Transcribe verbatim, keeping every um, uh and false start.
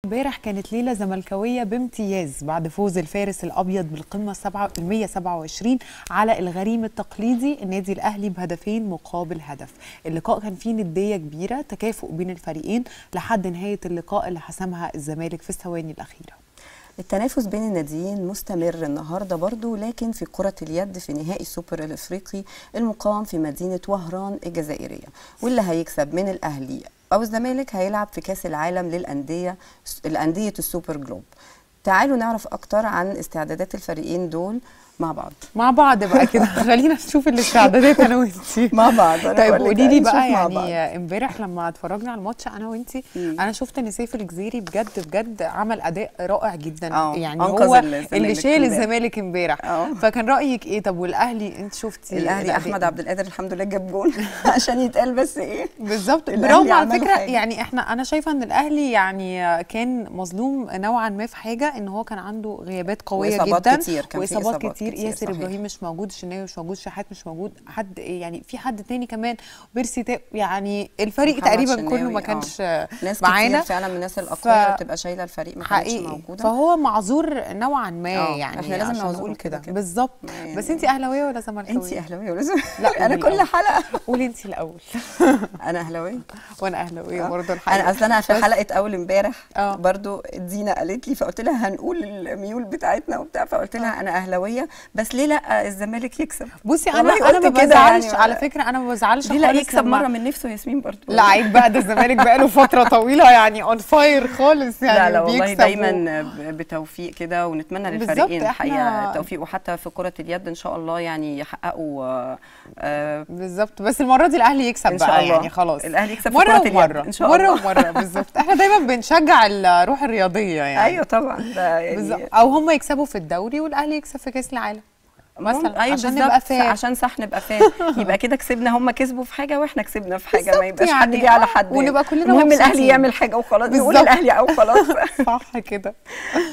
امبارح كانت ليله زملكاويه بامتياز بعد فوز الفارس الابيض بالقمه مية وسبعة وعشرين على الغريم التقليدي النادي الاهلي بهدفين مقابل هدف. اللقاء كان فيه نديه كبيره، تكافؤ بين الفريقين لحد نهايه اللقاء اللي حسمها الزمالك في الثواني الاخيره. التنافس بين الناديين مستمر النهارده برضو، لكن في كرة اليد في نهائي السوبر الافريقي المقام في مدينة وهران الجزائرية، واللي هيكسب من الاهلي او الزمالك هيلعب في كاس العالم للانديه الانديه السوبر جلوب. تعالوا نعرف اكتر عن استعدادات الفريقين دول مع بعض مع بعض بقى كده. خلينا نشوف الاستعدادات انا وانتي مع بعض. طيب قولي لي بقى، يعني امبارح لما اتفرجنا على الماتش انا وانتي، انا شفت ان سيف الجزيري بجد بجد عمل اداء رائع جدا. أوه. يعني هو اللي شايل الزمالك امبارح. فكان رايك ايه؟ طب والاهلي انت شفتي الاهلي؟ احمد عبد القادر الحمد لله جاب جول عشان يتقال بس ايه بالظبط. برافو على فكره. يعني احنا انا شايفه ان الاهلي يعني كان مظلوم نوعا ما في حاجه، ان هو كان عنده غيابات قويه جدا كتير. كان واصابات كتير, كتير. ياسر ابراهيم مش موجود، الشناوي مش موجود، شحات مش موجود، حد يعني في حد تاني كمان بيرسي، يعني الفريق تقريبا كله ما كانش معانا. ناس فعلا من الناس الاقوياء بتبقى شايله الفريق ما كانتش موجوده، فهو معذور نوعا ما. يعني احنا لازم نقول كده بالظبط. يعني بس انت اهلاويه ولا زملكاويه؟ انت اهلاويه ولا زملكاويه؟ لا انا كل حلقه قولي انت الاول. انا اهلاويه وانا اهلاويه برضه الحقيقه. انا اصل انا في حلقه اول امبارح برضه دينا قالت لي، فقلت لها هنقول الميول بتاعتنا وبتاع، فقلت لها انا اهلاويه بس ليه لا الزمالك يكسب. بصي انا انا ما بزعلش يعني، على فكره انا ما بزعلش خالص. لا يكسب مره من نفسه ياسمين برضه. لا عيب بقى، ده الزمالك بقى له فتره طويله يعني اون فاير خالص يعني. لا لا والله دايما بتوفيق كده، ونتمنى للفريقين الحقيقه التوفيق، وحتى في كره اليد ان شاء الله يعني يحققوا آه بالظبط. بس المره دي الاهلي يكسب بقى يعني خلاص. الاهلي يكسب مره في كره ومره اليد ان شاء الله. مره ومره بالظبط. احنا دايما بنشجع الروح الرياضيه يعني. ايوه طبعا ده يعني بالظبط. او هم يكسبوا في الدوري والاهلي يكسب في كاس العالم مثلا. أيوة عشان نبقى فاهم، عشان صح نبقى فاهم. يبقى كده كسبنا، هم كسبوا في حاجه واحنا كسبنا في حاجه، ما يبقاش يعني حد جه على حد، ونبقى كلنا المهم الاهلي يعمل حاجه وخلاص، نقول الاهلي او خلاص. صح كده.